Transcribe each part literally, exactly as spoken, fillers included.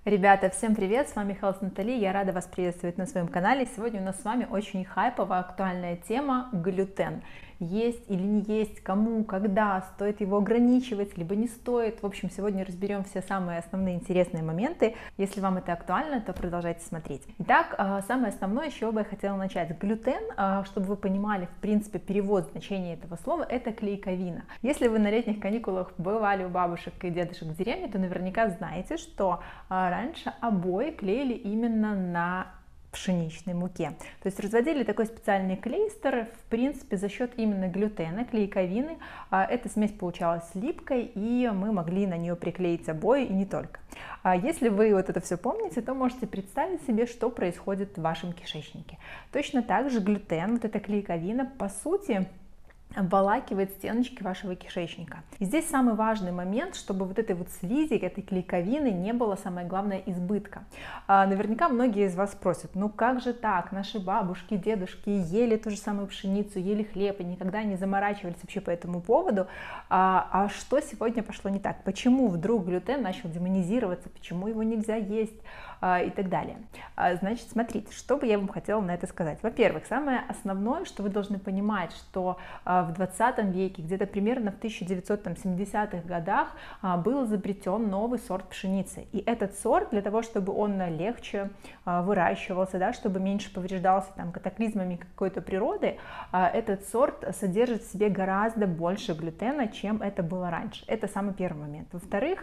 Ребята, всем привет, с вами Health Натали, я рада вас приветствовать на своем канале. Сегодня у нас с вами очень хайповая, актуальная тема — глютен. Есть или не есть, кому, когда, стоит его ограничивать, либо не стоит. В общем, сегодня разберем все самые основные интересные моменты. Если вам это актуально, то продолжайте смотреть. Итак, самое основное, с чего бы я хотела начать. Глютен, чтобы вы понимали, в принципе, перевод значения этого слова, это клейковина. Если вы на летних каникулах бывали у бабушек и дедушек в деревне, то наверняка знаете, что раньше обои клеили именно на пшеничной муке. То есть разводили такой специальный клейстер, в принципе, за счет именно глютена, клейковины. Эта смесь получалась липкой, и мы могли на нее приклеить обои, и не только. Если вы вот это все помните, то можете представить себе, что происходит в вашем кишечнике. Точно так же глютен, вот эта клейковина, по сути, обволакивает стеночки вашего кишечника. И здесь самый важный момент, чтобы вот этой вот слизи, этой клейковины не было, самое главное, избытка. А, наверняка многие из вас спросят: ну как же так, наши бабушки, дедушки ели ту же самую пшеницу, ели хлеб и никогда не заморачивались вообще по этому поводу, а, а что сегодня пошло не так? Почему вдруг глютен начал демонизироваться, почему его нельзя есть а, и так далее? А, значит, смотрите, что бы я вам хотела на это сказать. Во-первых, самое основное, что вы должны понимать, что а, в двадцатом веке, где-то примерно в тысяча девятьсот семидесятых годах, был изобретен новый сорт пшеницы. И этот сорт, для того, чтобы он легче выращивался, да, чтобы меньше повреждался там катаклизмами какой-то природы, этот сорт содержит в себе гораздо больше глютена, чем это было раньше. Это самый первый момент. Во-вторых,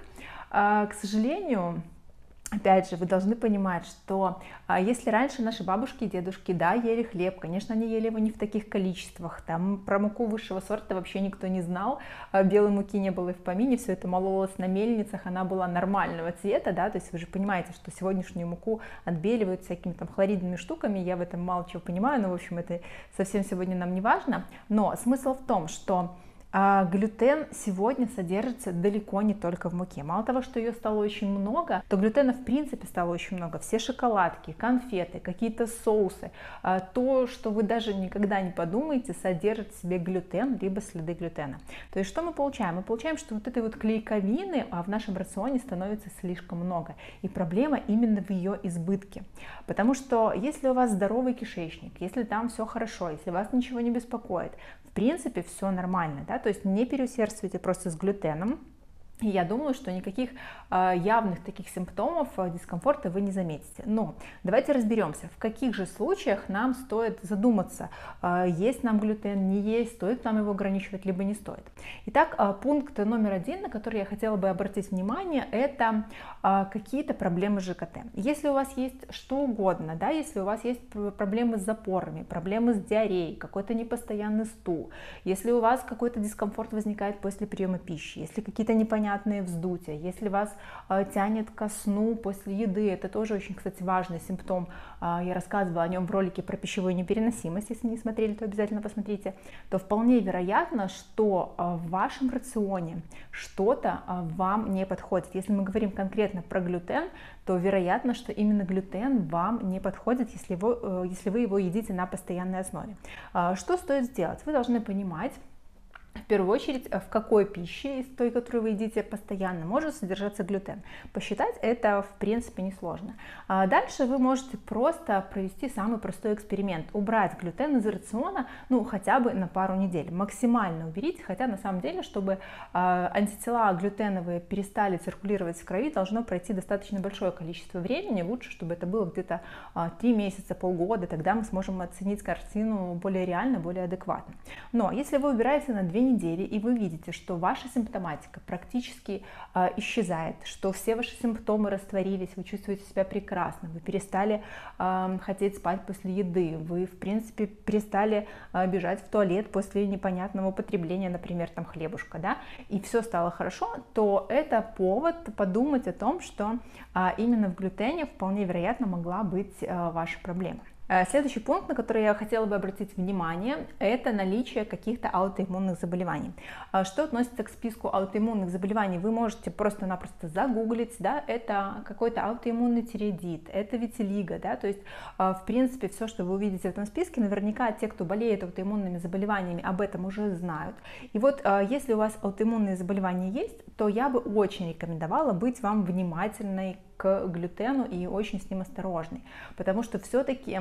к сожалению, опять же, вы должны понимать, что а, если раньше наши бабушки и дедушки, да, ели хлеб, конечно, они ели его не в таких количествах, там про муку высшего сорта вообще никто не знал, а, белой муки не было и в помине, все это мололось на мельницах, она была нормального цвета, да, то есть вы же понимаете, что сегодняшнюю муку отбеливают всякими там хлоридными штуками, я в этом мало чего понимаю, но, в общем, это совсем сегодня нам не важно, но смысл в том, что А глютен сегодня содержится далеко не только в муке. Мало того, что ее стало очень много, то глютена в принципе стало очень много. Все шоколадки, конфеты, какие-то соусы, то, что вы даже никогда не подумаете, содержит в себе глютен, либо следы глютена. То есть что мы получаем? Мы получаем, что вот этой вот клейковины в нашем рационе становится слишком много. И проблема именно в ее избытке. Потому что если у вас здоровый кишечник, если там все хорошо, если вас ничего не беспокоит, в принципе все нормально, да, то есть не переусердствуйте просто с глютеном. И я думаю, что никаких э, явных таких симптомов э, дискомфорта вы не заметите. Но давайте разберемся, в каких же случаях нам стоит задуматься, э, есть нам глютен, не есть, стоит нам его ограничивать, либо не стоит. Итак, э, пункт номер один, на который я хотела бы обратить внимание, это э, какие-то проблемы с ЖКТ. Если у вас есть что угодно, да, если у вас есть проблемы с запорами, проблемы с диареей, какой-то непостоянный стул, если у вас какой-то дискомфорт возникает после приема пищи, если какие-то непонятные непонятные вздутия, если вас э, тянет ко сну после еды, это тоже очень, кстати, важный симптом, э, я рассказывала о нем в ролике про пищевую непереносимость, если не смотрели, то обязательно посмотрите, то вполне вероятно, что э, в вашем рационе что-то э, вам не подходит. Если мы говорим конкретно про глютен, то вероятно, что именно глютен вам не подходит, если вы, э, если вы его едите на постоянной основе. Э, что стоит сделать? Вы должны понимать, в первую очередь, в какой пище из той, которую вы едите постоянно, может содержаться глютен. Посчитать это, в принципе, несложно. А дальше вы можете просто провести самый простой эксперимент. Убрать глютен из рациона, ну, хотя бы на пару недель. Максимально уберите, хотя на самом деле, чтобы а, антитела глютеновые перестали циркулировать в крови, должно пройти достаточно большое количество времени. Лучше, чтобы это было где-то а, три месяца, полгода, тогда мы сможем оценить картину более реально, более адекватно. Но если вы убираете на две недели, и вы видите, что ваша симптоматика практически э, исчезает, что все ваши симптомы растворились, вы чувствуете себя прекрасно, вы перестали э, хотеть спать после еды, вы, в принципе, перестали э, бежать в туалет после непонятного употребления, например, там хлебушка, да, и все стало хорошо, то это повод подумать о том, что э, именно в глютене вполне вероятно могла быть э, ваша проблема. Следующий пункт, на который я хотела бы обратить внимание, это наличие каких-то аутоиммунных заболеваний. Что относится к списку аутоиммунных заболеваний, вы можете просто-напросто загуглить, да, это какой-то аутоиммунный тиреоидит, это витилиго, да, то есть, в принципе, все, что вы увидите в этом списке, наверняка те, кто болеет аутоиммунными заболеваниями, об этом уже знают. И вот, если у вас аутоиммунные заболевания есть, то я бы очень рекомендовала быть вам внимательной к к глютену и очень с ним осторожны, потому что все-таки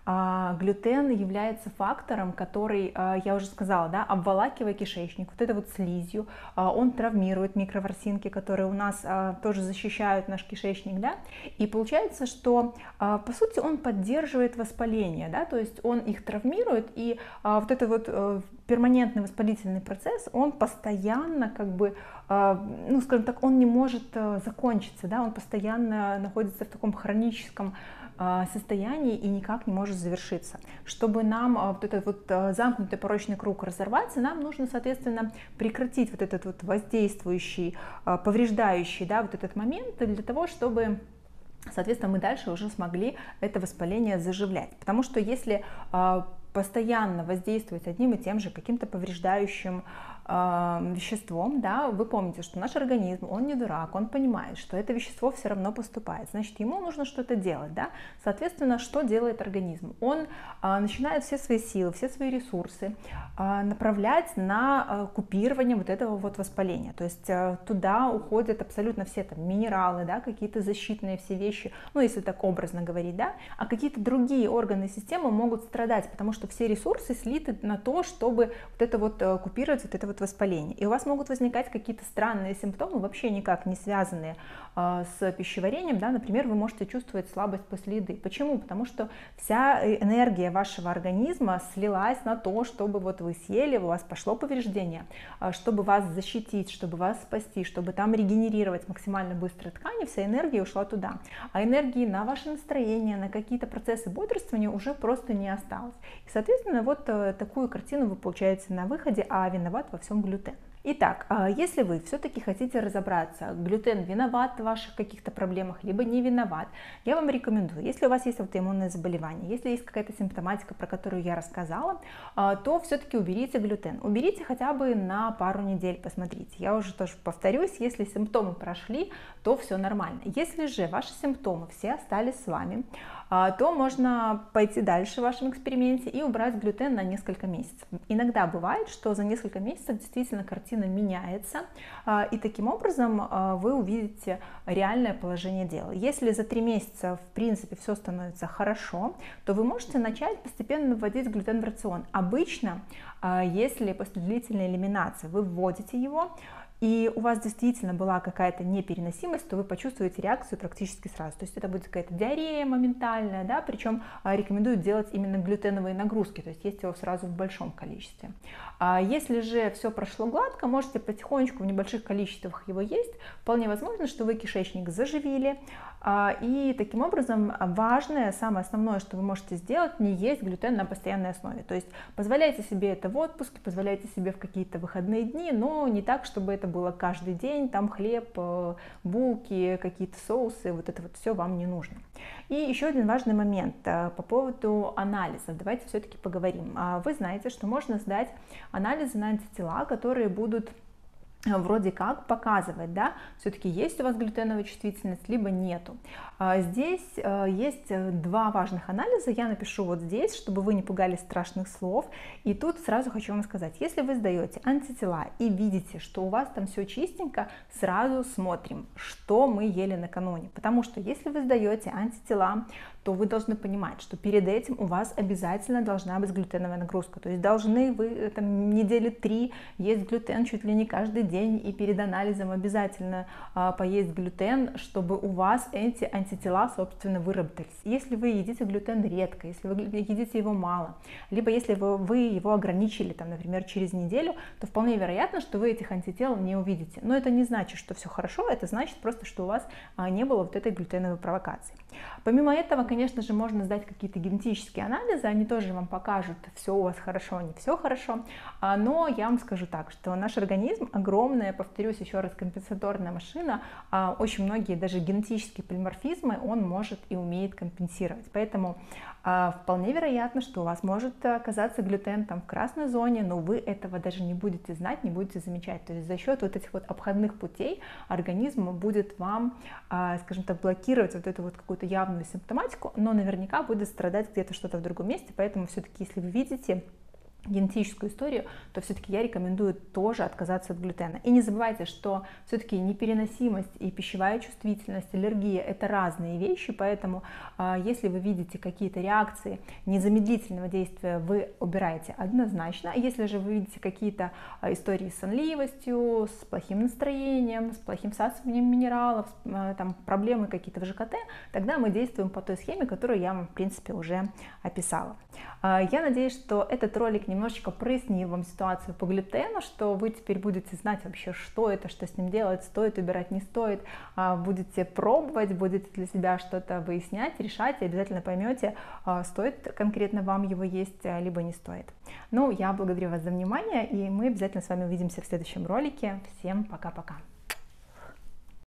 а, глютен является фактором, который, а, я уже сказала, да, обволакивая кишечник, вот это вот слизью, а, он травмирует микроворсинки, которые у нас а, тоже защищают наш кишечник, да, и получается, что а, по сути он поддерживает воспаление, да, то есть он их травмирует, и а, вот это вот а, перманентный воспалительный процесс, он постоянно как бы, а, ну скажем так, он не может а, закончиться, да, он постоянно находится в таком хроническом состоянии и никак не может завершиться. Чтобы нам вот этот вот замкнутый порочный круг разорвать, нам нужно, соответственно, прекратить вот этот вот воздействующий, повреждающий, да, вот этот момент для того, чтобы, соответственно, мы дальше уже смогли это воспаление заживлять. Потому что если постоянно воздействовать одним и тем же каким-то повреждающим э, веществом, да, вы помните, что наш организм, он не дурак, он понимает, что это вещество все равно поступает, значит, ему нужно что-то делать, да, соответственно, что делает организм? Он э, начинает все свои силы, все свои ресурсы э, направлять на э, купирование вот этого вот воспаления, то есть э, туда уходят абсолютно все там минералы, да, какие-то защитные все вещи, ну, если так образно говорить, да, а какие-то другие органы и системы могут страдать, потому что что все ресурсы слиты на то, чтобы вот это вот купировать вот это вот воспаление. И у вас могут возникать какие-то странные симптомы, вообще никак не связанные э, с пищеварением, да, например, вы можете чувствовать слабость после еды. Почему? Потому что вся энергия вашего организма слилась на то, чтобы вот вы съели, у вас пошло повреждение, э, чтобы вас защитить, чтобы вас спасти, чтобы там регенерировать максимально быстро ткани, вся энергия ушла туда. А энергии на ваше настроение, на какие-то процессы бодрствования уже просто не осталось. И, соответственно, вот такую картину вы получаете на выходе, а виноват во всем глютен. Итак, если вы все-таки хотите разобраться, глютен виноват в ваших каких-то проблемах, либо не виноват, я вам рекомендую, если у вас есть аутоиммунное заболевание, если есть какая-то симптоматика, про которую я рассказала, то все-таки уберите глютен. Уберите хотя бы на пару недель, посмотрите. Я уже тоже повторюсь, если симптомы прошли, то все нормально. Если же ваши симптомы все остались с вами, то можно пойти дальше в вашем эксперименте и убрать глютен на несколько месяцев. Иногда бывает, что за несколько месяцев действительно картина меняется, и таким образом вы увидите реальное положение дела. Если за три месяца, в принципе, все становится хорошо, то вы можете начать постепенно вводить глютен в рацион. Обычно, если после длительной элиминации вы вводите его, и у вас действительно была какая-то непереносимость, то вы почувствуете реакцию практически сразу. То есть это будет какая-то диарея моментальная, да, причем рекомендуют делать именно глютеновые нагрузки, то есть есть его сразу в большом количестве. Если же все прошло гладко, можете потихонечку в небольших количествах его есть. Вполне возможно, что вы кишечник заживили, и таким образом важное, самое основное, что вы можете сделать, не есть глютен на постоянной основе. То есть позволяйте себе это в отпуске, позволяйте себе в какие-то выходные дни, но не так, чтобы это было каждый день, там хлеб, булки, какие-то соусы, вот это вот все вам не нужно. И еще один важный момент по поводу анализов. Давайте все-таки поговорим. Вы знаете, что можно сдать анализы на антитела, которые будут вроде как показывать, да, все-таки есть у вас глютеновая чувствительность, либо нету. Здесь есть два важных анализа, я напишу вот здесь, чтобы вы не пугались страшных слов. И тут сразу хочу вам сказать, если вы сдаете антитела и видите, что у вас там все чистенько, сразу смотрим, что мы ели накануне. Потому что если вы сдаете антитела, то вы должны понимать, что перед этим у вас обязательно должна быть глютеновая нагрузка. То есть должны вы там недели три есть глютен чуть ли не каждый день, и перед анализом обязательно а, поесть глютен, чтобы у вас эти антитела, собственно, выработались. Если вы едите глютен редко, если вы едите его мало, либо если вы, вы его ограничили, там, например, через неделю, то вполне вероятно, что вы этих антител не увидите. Но это не значит, что все хорошо, это значит просто, что у вас а, не было вот этой глютеновой провокации. Помимо этого, конечно же, можно сдать какие-то генетические анализы, они тоже вам покажут, все у вас хорошо, не все хорошо, но я вам скажу так, что наш организм огромная, повторюсь еще раз, компенсаторная машина, очень многие даже генетические полиморфизмы он может и умеет компенсировать, поэтому вполне вероятно, что у вас может оказаться глютен там в красной зоне, но вы этого даже не будете знать, не будете замечать, то есть за счет вот этих вот обходных путей организм будет вам, скажем так, блокировать вот эту вот какую-то явную симптоматику, но наверняка будет страдать где-то что-то в другом месте, поэтому все-таки, если вы видите генетическую историю, то все-таки я рекомендую тоже отказаться от глютена. И не забывайте, что все-таки непереносимость и пищевая чувствительность, аллергия — это разные вещи, поэтому если вы видите какие-то реакции незамедлительного действия, вы убираете однозначно. Если же вы видите какие-то истории с сонливостью, с плохим настроением, с плохим всасыванием минералов, там, проблемы какие-то в ЖКТ, тогда мы действуем по той схеме, которую я вам, в принципе, уже описала. Я надеюсь, что этот ролик немножечко прояснил вам ситуацию по глютену, что вы теперь будете знать вообще, что это, что с ним делать, стоит убирать, не стоит, будете пробовать, будете для себя что-то выяснять, решать, и обязательно поймете, стоит конкретно вам его есть, либо не стоит. Ну, я благодарю вас за внимание, и мы обязательно с вами увидимся в следующем ролике. Всем пока-пока!